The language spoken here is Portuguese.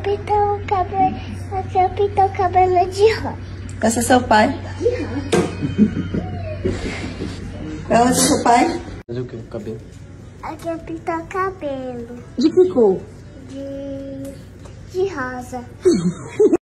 pintou o cabelo. Aqui eu pintou o cabelo de rosa. Esse é seu pai? De rosa. Ela é seu pai? Fazer o que? Cabelo? Aqui eu pintou o cabelo. De que cor? De rosa.